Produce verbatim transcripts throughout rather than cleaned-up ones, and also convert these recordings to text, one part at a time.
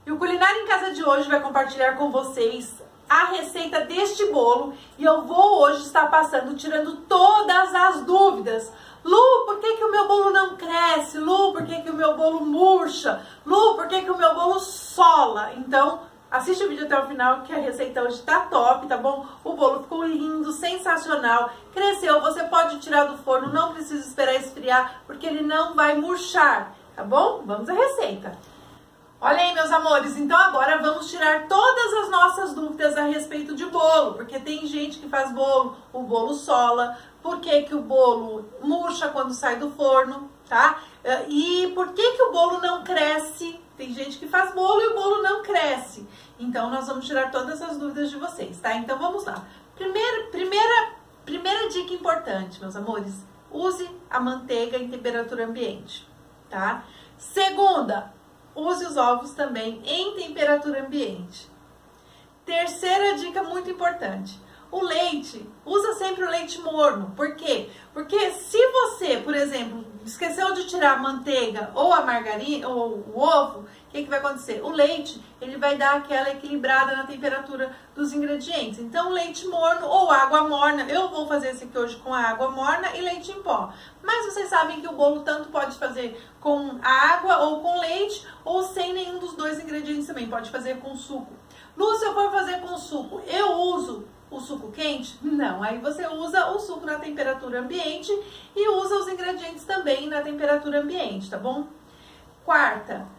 E o Culinária em Casa de hoje vai compartilhar com vocês a receita deste bolo e eu vou hoje estar passando, tirando todas as dúvidas. Lu, por que que o meu bolo não cresce? Lu, por que que o meu bolo murcha? Lu, por que que o meu bolo sola? Então, assiste o vídeo até o final que a receita hoje tá top, tá bom? O bolo ficou lindo, sensacional, cresceu, você pode tirar do forno, não precisa esperar esfriar, porque ele não vai murchar, tá bom? Vamos à receita. Olha aí, meus amores, então agora vamos tirar todas as nossas dúvidas a respeito de bolo, porque tem gente que faz bolo, o bolo sola, por que que o bolo murcha quando sai do forno, tá? E por que que o bolo não cresce? Tem gente que faz bolo e o bolo não cresce. Então, nós vamos tirar todas as dúvidas de vocês, tá? Então, vamos lá. Primeira, primeira, primeira dica importante, meus amores, use a manteiga em temperatura ambiente, tá? Segunda, use os ovos também em temperatura ambiente. Terceira dica muito importante, o leite, usa sempre o leite morno. Por quê? Porque se você, por exemplo, esqueceu de tirar a manteiga ou a margarina ou o ovo, o que que vai acontecer? O leite, ele vai dar aquela equilibrada na temperatura dos ingredientes. Então, leite morno ou água morna, eu vou fazer esse aqui hoje com a água morna e leite em pó. Mas vocês sabem que o bolo tanto pode fazer com a água ou com leite, ou sem nenhum dos dois ingredientes também, pode fazer com suco. Lu, se eu for fazer com suco, eu uso o suco quente? Não, aí você usa o suco na temperatura ambiente e usa os ingredientes também na temperatura ambiente, tá bom? Quarta,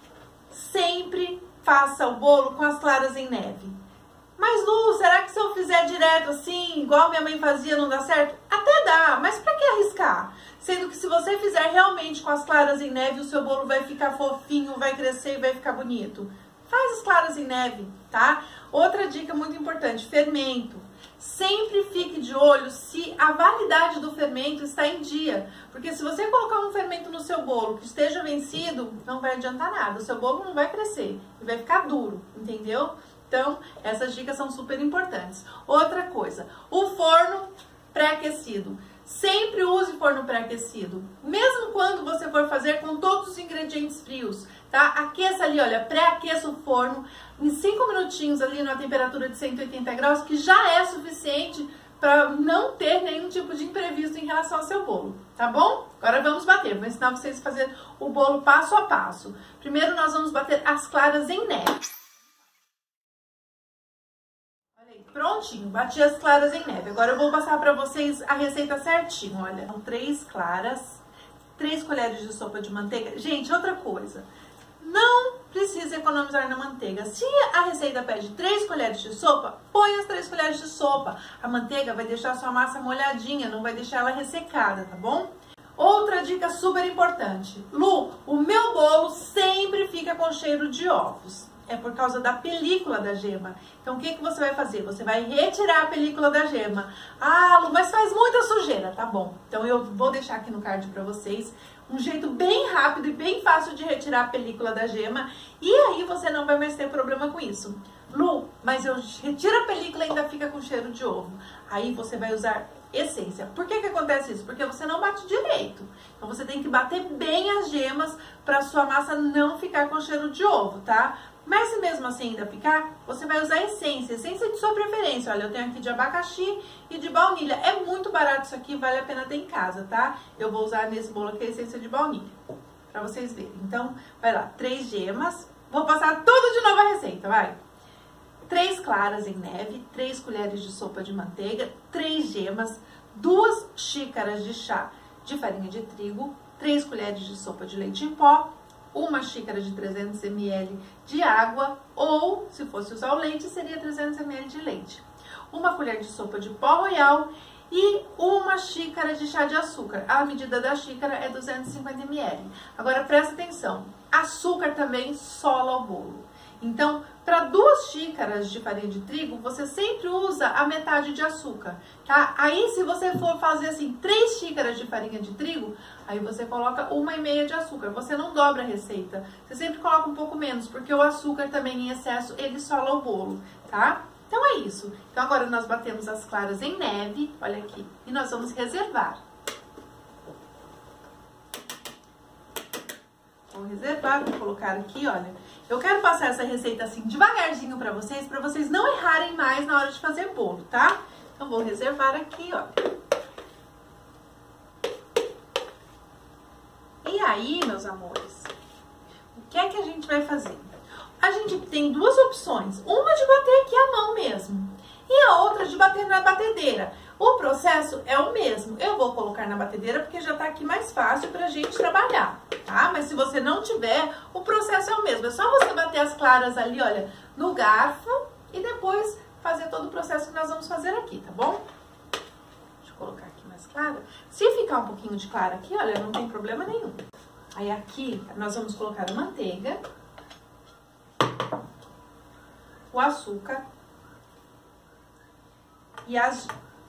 sempre faça o bolo com as claras em neve. Mas Lu, será que se eu fizer direto assim, igual minha mãe fazia, não dá certo? Até dá, mas pra que arriscar? Sendo que se você fizer realmente com as claras em neve, o seu bolo vai ficar fofinho, vai crescer e vai ficar bonito. Faz as claras em neve, tá? Outra dica muito importante, fermento. Sempre fique de olho se a validade do fermento está em dia. Porque se você colocar um fermento no seu bolo que esteja vencido, não vai adiantar nada. O seu bolo não vai crescer e vai ficar duro, entendeu? Então, essas dicas são super importantes. Outra coisa, o forno pré-aquecido. Sempre use forno pré-aquecido, mesmo quando você for fazer com todos os ingredientes frios, tá? Aqueça ali, olha, pré-aqueça o forno em cinco minutinhos ali na temperatura de cento e oitenta graus, que já é suficiente para não ter nenhum tipo de imprevisto em relação ao seu bolo, tá bom? Agora vamos bater, vou ensinar vocês a fazer o bolo passo a passo. Primeiro nós vamos bater as claras em neve. Prontinho, bati as claras em neve. Agora eu vou passar para vocês a receita certinho, olha. São três claras, três colheres de sopa de manteiga. Gente, outra coisa, não precisa economizar na manteiga. Se a receita pede três colheres de sopa, põe as três colheres de sopa. A manteiga vai deixar a sua massa molhadinha, não vai deixar ela ressecada, tá bom? Outra dica super importante. Lu, o meu bolo sempre fica com cheiro de ovos. É por causa da película da gema. Então, o que que você vai fazer? Você vai retirar a película da gema. Ah, Lu, mas faz muita sujeira. Tá bom. Então, eu vou deixar aqui no card pra vocês um jeito bem rápido e bem fácil de retirar a película da gema. E aí, você não vai mais ter problema com isso. Lu, mas eu retiro a película e ainda fica com cheiro de ovo. Aí, você vai usar essência. Por que que acontece isso? Porque você não bate direito. Então, você tem que bater bem as gemas pra sua massa não ficar com cheiro de ovo, tá? Mas se mesmo assim ainda ficar, você vai usar essência, essência de sua preferência. Olha, eu tenho aqui de abacaxi e de baunilha. É muito barato isso aqui, vale a pena ter em casa, tá? Eu vou usar nesse bolo aqui a essência de baunilha, pra vocês verem. Então, vai lá, três gemas. Vou passar tudo de novo a receita, vai. Três claras em neve, três colheres de sopa de manteiga, três gemas, duas xícaras de chá de farinha de trigo, três colheres de sopa de leite em pó, uma xícara de trezentos mililitros de água, ou, se fosse usar o leite, seria trezentos mililitros de leite. Uma colher de sopa de pó royal e uma xícara de chá de açúcar. A medida da xícara é duzentos e cinquenta mililitros. Agora, presta atenção, açúcar também sola o bolo. Então, para duas xícaras de farinha de trigo, você sempre usa a metade de açúcar, tá? Aí, se você for fazer assim, três xícaras de farinha de trigo, aí você coloca uma e meia de açúcar. Você não dobra a receita. Você sempre coloca um pouco menos, porque o açúcar também em excesso, ele sola o bolo, tá? Então, é isso. Então, agora nós batemos as claras em neve, olha aqui, e nós vamos reservar. Vou reservar, vou colocar aqui, olha. Eu quero passar essa receita assim devagarzinho pra vocês, pra vocês não errarem mais na hora de fazer bolo, tá? Então vou reservar aqui, ó. E aí, meus amores, o que é que a gente vai fazer? A gente tem duas opções, uma de bater aqui à mão mesmo e a outra de bater na batedeira. O processo é o mesmo, eu vou colocar na batedeira porque já tá aqui mais fácil pra gente trabalhar, tá? Mas se você não tiver, o processo é o mesmo, é só você bater as claras ali, olha, no garfo e depois fazer todo o processo que nós vamos fazer aqui, tá bom? Deixa eu colocar aqui mais clara. Se ficar um pouquinho de clara aqui, olha, não tem problema nenhum. Aí aqui nós vamos colocar a manteiga, o açúcar e as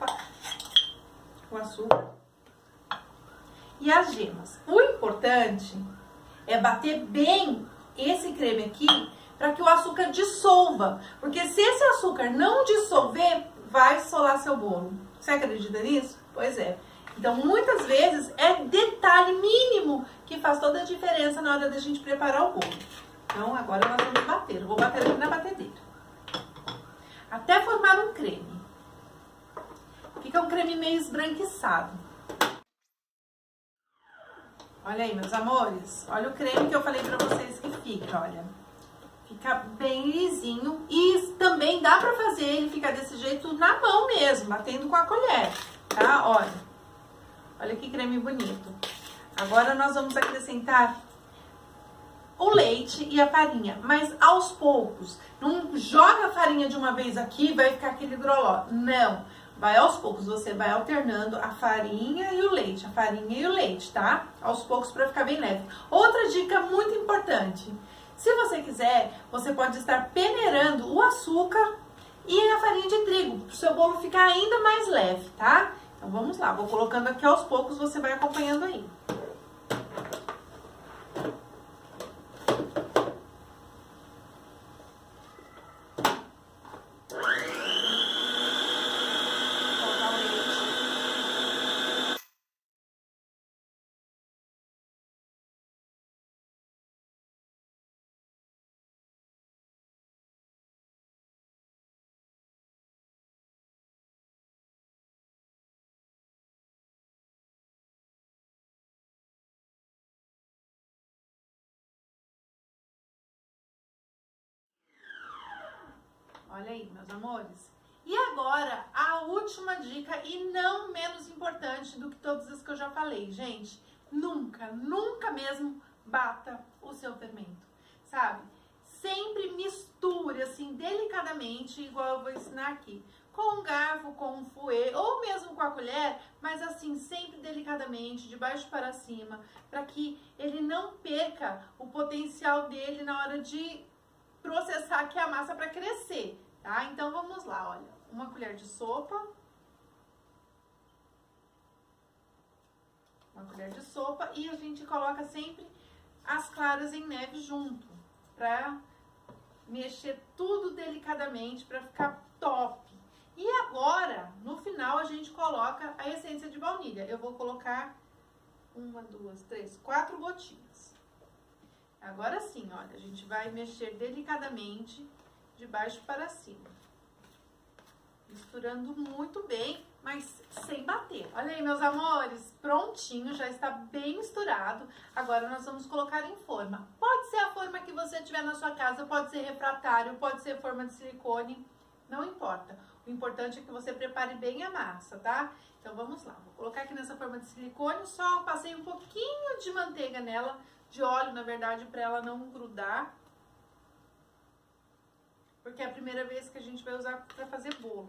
o açúcar e as gemas. O importante é bater bem esse creme aqui para que o açúcar dissolva, porque se esse açúcar não dissolver, vai solar seu bolo. Você acredita nisso? Pois é. Então, muitas vezes é detalhe mínimo que faz toda a diferença na hora da gente preparar o bolo. Então, agora nós vamos bater. Eu vou bater aqui na batedeira. Até formar um creme. Fica um creme meio esbranquiçado. Olha aí, meus amores. Olha o creme que eu falei pra vocês que fica, olha. Fica bem lisinho. E também dá pra fazer ele ficar desse jeito na mão mesmo, batendo com a colher, tá? Olha. Olha que creme bonito. Agora nós vamos acrescentar o leite e a farinha, mas aos poucos. Não joga a farinha de uma vez aqui e vai ficar aquele groló. Não, vai aos poucos. Você vai alternando a farinha e o leite, a farinha e o leite, tá? Aos poucos para ficar bem leve. Outra dica muito importante. Se você quiser, você pode estar peneirando o açúcar e a farinha de trigo, para o seu bolo ficar ainda mais leve, tá? Então vamos lá, vou colocando aqui aos poucos, você vai acompanhando aí. Olha aí, meus amores. E agora, a última dica, e não menos importante do que todas as que eu já falei, gente. Nunca, nunca mesmo bata o seu fermento, sabe? Sempre misture, assim, delicadamente, igual eu vou ensinar aqui. Com um garfo, com um fouet, ou mesmo com a colher, mas assim, sempre delicadamente, de baixo para cima, para que ele não perca o potencial dele na hora de processar aqui a massa para crescer, tá? Então vamos lá, olha, uma colher de sopa, uma colher de sopa e a gente coloca sempre as claras em neve junto, pra mexer tudo delicadamente, pra ficar top. E agora, no final, a gente coloca a essência de baunilha. Eu vou colocar uma, duas, três, quatro gotinhas. Agora sim, olha, a gente vai mexer delicadamente de baixo para cima. Misturando muito bem, mas sem bater. Olha aí, meus amores, prontinho, já está bem misturado. Agora nós vamos colocar em forma. Pode ser a forma que você tiver na sua casa, pode ser refratário, pode ser forma de silicone, não importa. O importante é que você prepare bem a massa, tá? Então vamos lá, vou colocar aqui nessa forma de silicone, só passei um pouquinho de manteiga nela, de óleo, na verdade, para ela não grudar. Porque é a primeira vez que a gente vai usar para fazer bolo.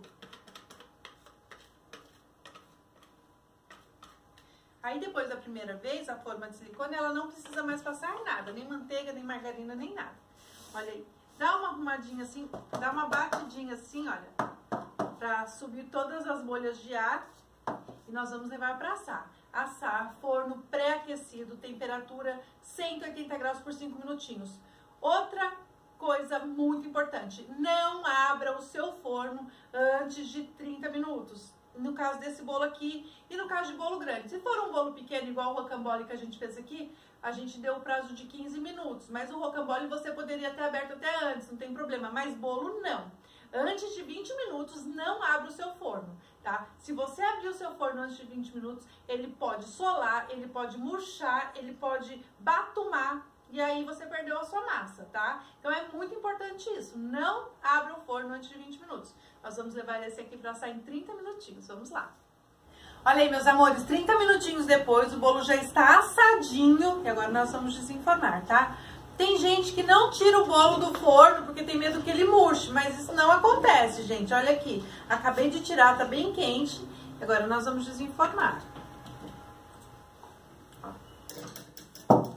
Aí depois da primeira vez, a forma de silicone, ela não precisa mais passar nada, nem manteiga, nem margarina, nem nada. Olha aí, dá uma arrumadinha assim, dá uma batidinha assim, olha, para subir todas as bolhas de ar e nós vamos levar para assar. Assar, forno pré-aquecido, temperatura cento e oitenta graus por cinco minutinhos. Outra coisa muito importante, não abra o seu forno antes de trinta minutos. no caso desse bolo aqui e no caso de bolo grande. Se for um bolo pequeno, igual o rocambole que a gente fez aqui, a gente deu o prazo de quinze minutos. Mas o rocambole você poderia ter aberto até antes, não tem problema. Mas bolo não. Antes de vinte minutos, não abra o seu forno, tá? Se você abrir o seu forno antes de vinte minutos, ele pode solar, ele pode murchar, ele pode batumar, e aí você perdeu a sua massa, tá? Então é muito importante isso, não abra o forno antes de vinte minutos. Nós vamos levar esse aqui para assar em trinta minutinhos, vamos lá. Olha aí, meus amores, trinta minutinhos depois, o bolo já está assadinho, e agora nós vamos desenfornar, tá? Tem gente que não tira o bolo do forno porque tem medo que ele murche, mas isso não acontece, gente. Olha aqui, acabei de tirar, tá bem quente. Agora nós vamos desenformar. Ó.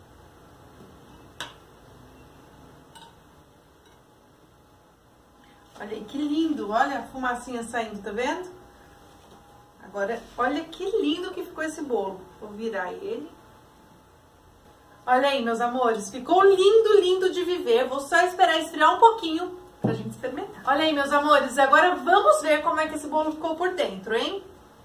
Olha aí, que lindo. Olha a fumacinha saindo, tá vendo? Agora, olha que lindo que ficou esse bolo. Vou virar ele. Olha aí, meus amores, ficou lindo, lindo de viver. Vou só esperar esfriar um pouquinho pra gente experimentar. Olha aí, meus amores, agora vamos ver como é que esse bolo ficou por dentro, hein?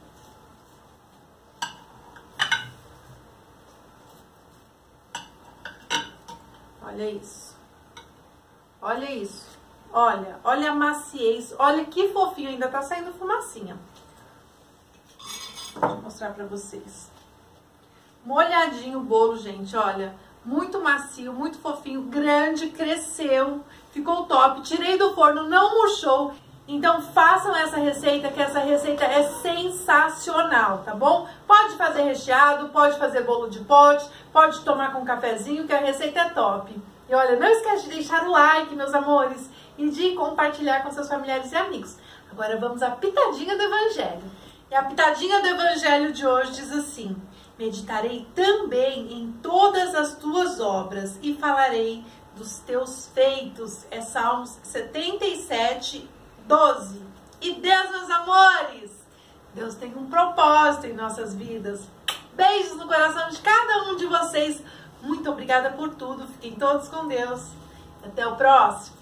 Olha isso. Olha isso. Olha, olha a maciez. Olha que fofinho, ainda tá saindo fumacinha. Deixa eu mostrar pra vocês. Molhadinho o bolo, gente, olha, muito macio, muito fofinho, grande, cresceu, ficou top, tirei do forno, não murchou. Então façam essa receita, que essa receita é sensacional, tá bom? Pode fazer recheado, pode fazer bolo de pote, pode tomar com um cafezinho, que a receita é top. E olha, não esquece de deixar o like, meus amores, e de compartilhar com seus familiares e amigos. Agora vamos à pitadinha do Evangelho. E a pitadinha do Evangelho de hoje diz assim: meditarei também em todas as tuas obras e falarei dos teus feitos. É Salmos setenta e sete, doze. E Deus, meus amores, Deus tem um propósito em nossas vidas. Beijos no coração de cada um de vocês. Muito obrigada por tudo. Fiquem todos com Deus. Até o próximo.